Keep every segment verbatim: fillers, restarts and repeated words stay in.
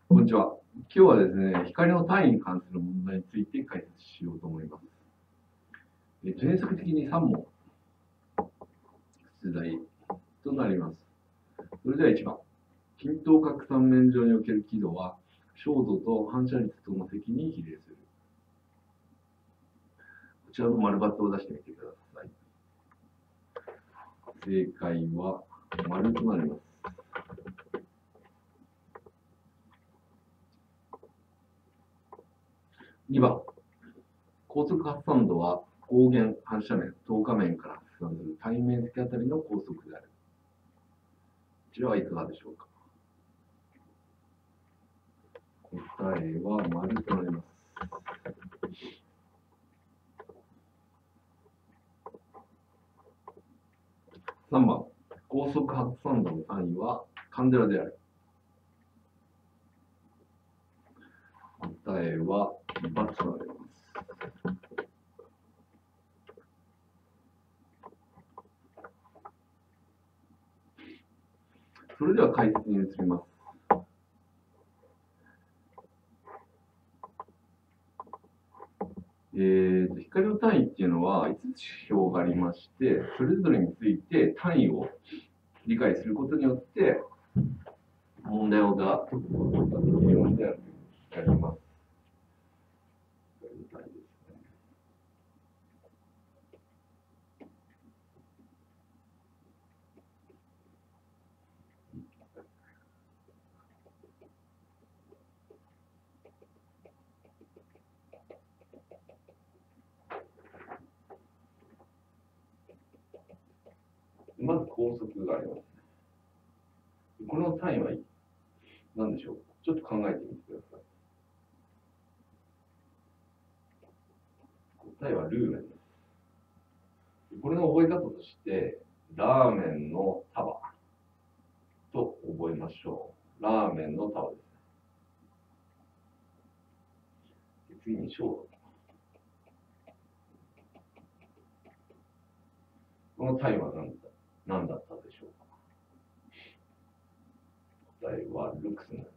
こんにちは。今日はですね、光の単位に関する問題について解説しようと思います。原則的にさん問出題となります。それではいちばん。均等角三面上における輝度は、照度と反射率との積に比例する。こちらの丸バットを出してみてください。正解は丸となります。にばん。高速発散度は光源、反射面、透過面から発散する単位面積あたりの高速である。こちらはいかがでしょうか。答えは丸となります。さんばん。高速発散度の単位はカンデラである。答えは×となります。それでは解説に移ります。えー、と光の単位っていうのはいつつ指標がありまして、それぞれについて単位を理解することによって問題をが解くことができるようになります。まず高速があります。この単位は何でしょうか。ちょっと考えてみてください。答えはルーメンです。これの覚え方として、ラーメンの束と覚えましょう。ラーメンの束です。次に照度。この単位は何だ何だったでしょうか。答えはルクスになります。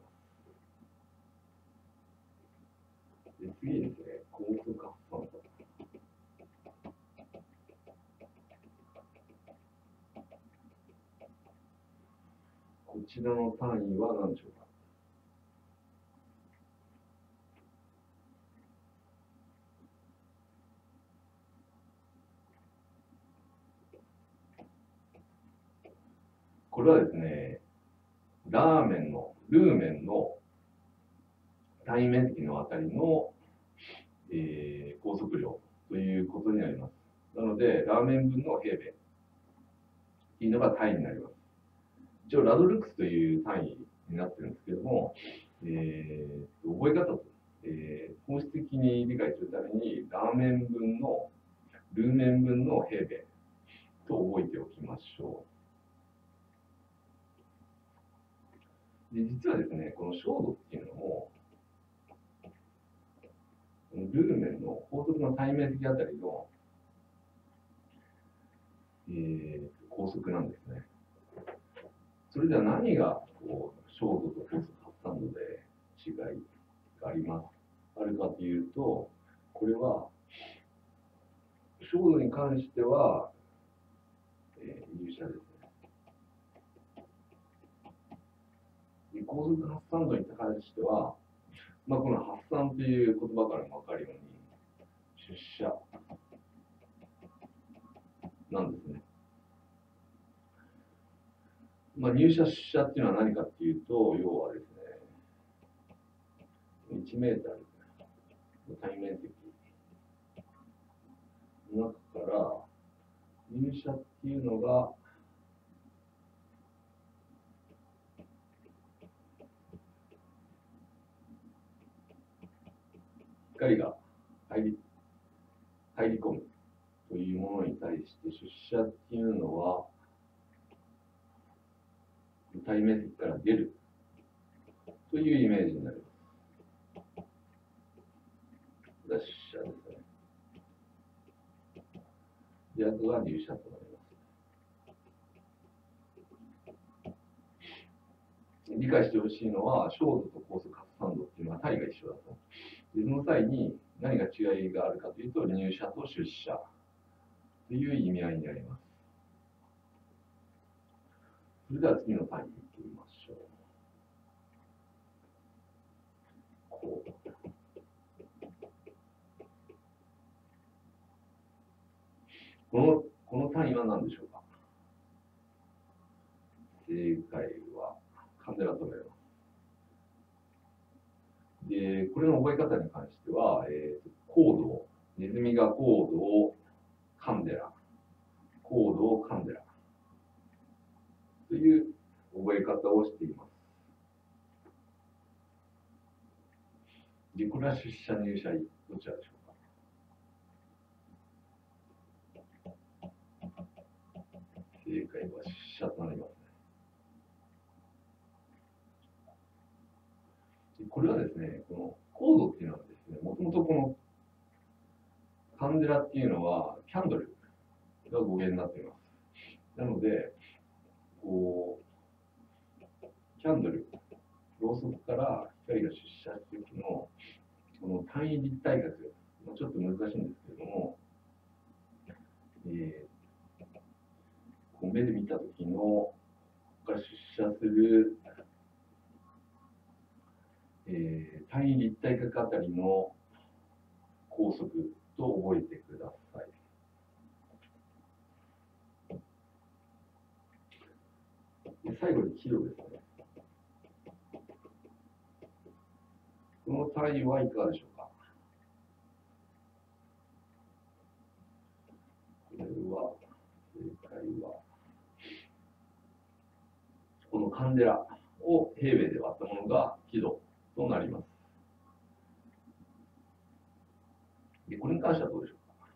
で次にですね、高速発散度。こちらの単位は何でしょうか。これはですね、ラーメンの、ルーメンの単位面積のあたりの、えー、高速量ということになります。なので、ラーメン分の平米っていうのが単位になります。一応、ラドルクスという単位になってるんですけども、えー、覚え方と、えー、本質的に理解するために、ラーメン分の、ルーメン分の平米と覚えておきましょう。で実はですね、この照度っていうのも、ルーメンの高速の単位面積あたりの、えー、高速なんですね。それでは何がこう照度と高速発散度で違いがありますあるかというと、これは照度に関しては、えー、入射ですね。高速発散度に関しては、まあ、この発散という言葉からも分かるように出射なんですね。まあ、入射出射っていうのは何かっていうと、要はですね、いちメーターの単位面積の中から入射っていうのが光が入り入り込むというものに対して出射っていうのは単位面積から出るというイメージになります。出射ですね。で、あとは入射となります。 理解してほしいのは、照度と高速発散度っていうのは単位が一緒だと。でその際に何が違いがあるかというと、入射と出射という意味合いになります。それでは次の単位に行ってみましょう。こうこのこの単位は何でしょうか。正解はカンデラとなります。で、これの覚え方に関しては、えー、コードを、ネズミがコードをカンデラ、コードをカンデラという覚え方をしています。で、これは出射入射どちらでしょうか。正解は出射となりますね。これはですね、このコードっていうのはですね、もともとこのカンデラっていうのはキャンドルが語源になっています。なので、こう、キャンドル、ろうそくから光が出射している時のこの単位立体学、ちょっと難しいんですけれども、えー、こう目で見た時のが出射する、えー、単位立体学あたりの高速と覚えてください。で最後にキロですね。この単位はいかがでしょうか。これは、正解は、このカンデラを平米で割ったものがキロとなります。でこれに関してはどうでしょ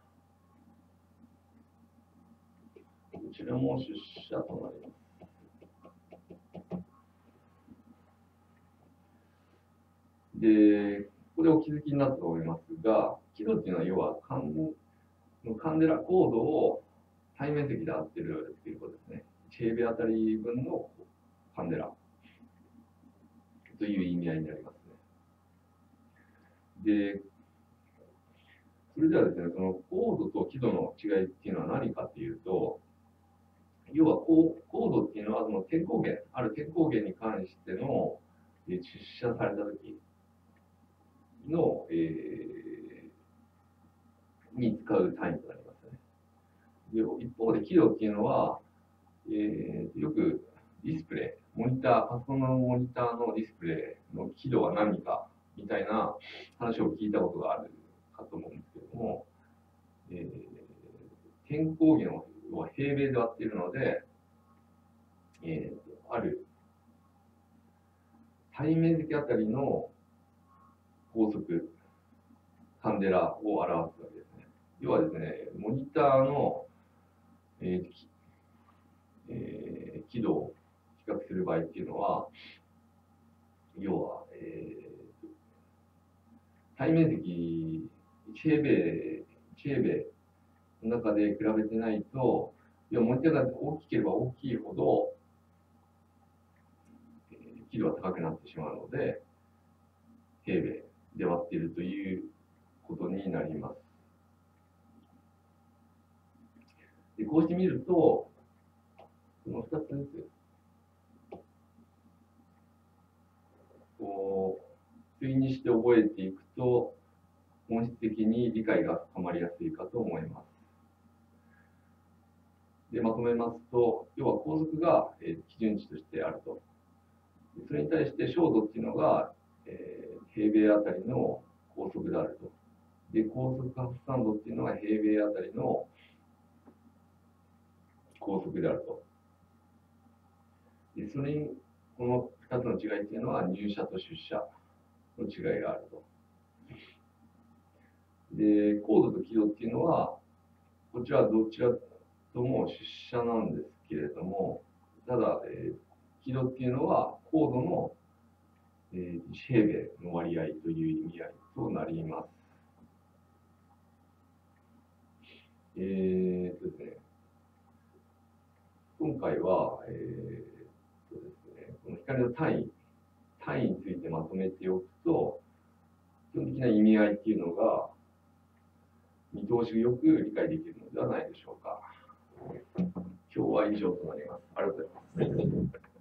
うか。こちらも出射となります。で、ここでお気づきになったと思いますが、キロっていうのは要はカンカンデラコードを対面積で合ってるっていうことですね。いち平米あたり分のカンデラという意味合いになりますね。で、それではですね、そのコードと輝度の違いっていうのは何かっていうと、要はコードっていうのはその点光源、ある点光源に関しての出射された時の、えー、に使う単位となりますね。で一方で輝度っていうのは、えー、よくディスプレイ、モニター、パソコンのモニターのディスプレイの輝度は何かみたいな話を聞いたことがあるかと思うんですけれども、えー、点光源を平米で割っているので、えー、ある対面積あたりの高速、カンデラを表すわけですね。要はですね、モニターの、えーえー、輝度を比較する場合っていうのは、要は、えー、対面積いち平米、いち平米の中で比べてないと、要はモニターが大きければ大きいほど、えー、輝度が高くなってしまうので、平米で割っているということになります。でこうしてみると、このふたつずつ、こう、対にして覚えていくと、本質的に理解が深まりやすいかと思います。でまとめますと、要は高速が、えー、基準値としてあると。それに対して照度っていうのが、えー、平米あたりの高速であると。で、高速発散度っていうのが平米あたりの高速であると。で、それに、このふたつの違いっていうのは入射と出射の違いがあると。で、高度と輝度っていうのは、こちらはどちらとも出射なんですけれども、ただ、えー、輝度っていうのは高度の、えー、いち平米の割合という意味合いとなります。えーとですね、今回は、えーとですね、 その光の単位、単位についてまとめておくと、基本的な意味合いっていうのが見通しよく理解できるのではないでしょうか。今日は以上となります。ありがとうございます。